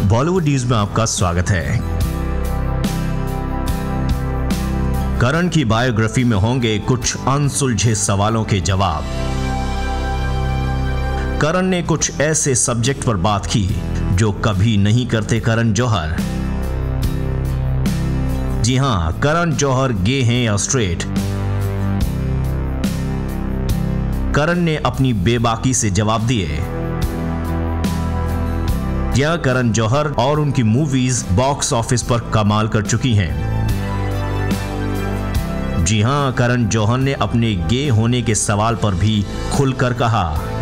Bollywood news में आपका स्वागत है। करण की बायोग्राफी में होंगे कुछ अनसुलझे सवालों के जवाब। करण ने कुछ ऐसे सब्जेक्ट पर बात की जो कभी नहीं करते करण जौहर। जी हां, करण जौहर गे हैं या स्ट्रेट? करण ने अपनी बेबाकी से जवाब दिए। क्या करण जौहर और उनकी मूवीज बॉक्स ऑफिस पर कमाल कर चुकी हैं? जी हां, करण जौहर ने अपने गे होने के सवाल पर भी खुलकर कहा।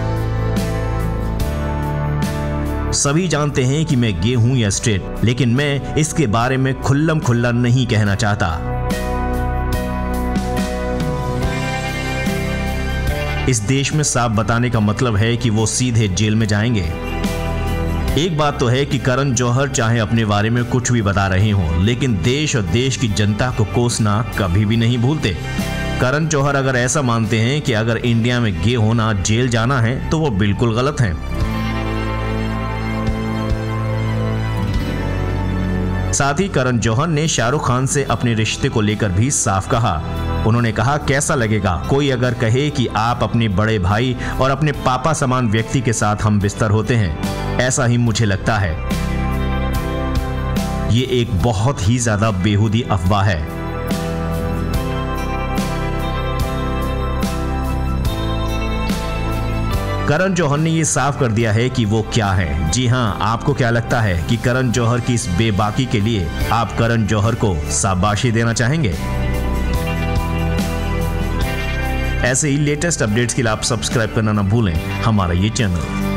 सभी जानते हैं कि मैं गे हूं या स्ट्रेट, लेकिन मैं इसके बारे में खुल्लम खुल्ला नहीं कहना चाहता। इस देश में साफ बताने का मतलब है कि वो सीधे जेल में जाएंगे। एक बात तो है कि करण जौहर चाहे अपने बारे में कुछ भी बता रहे हों, लेकिन देश और देश की जनता को कोसना कभी भी नहीं भूलते। करण जौहर अगर ऐसा मानते हैं कि अगर इंडिया में गे होना जेल जाना है तो वो बिल्कुल गलत हैं। साथ ही करण जौहर ने शाहरुख खान से अपने रिश्ते को लेकर भी साफ कहा। उन्होंने कहा, कैसा लगेगा कोई अगर कहे कि आप अपने बड़े भाई और अपने पापा समान व्यक्ति के साथ हम बिस्तर होते हैं। ऐसा ही मुझे लगता है। ये एक बहुत ही ज्यादा बेहुदी अफवाह है। करण जौहर ने ये साफ कर दिया है कि वो क्या है। जी हां, आपको क्या लगता है कि करण जौहर की इस बेबाकी के लिए आप करण जौहर को शाबाशी देना चाहेंगे? ऐसे ही लेटेस्ट अपडेट्स के लिए आप सब्सक्राइब करना ना भूलें हमारा ये चैनल।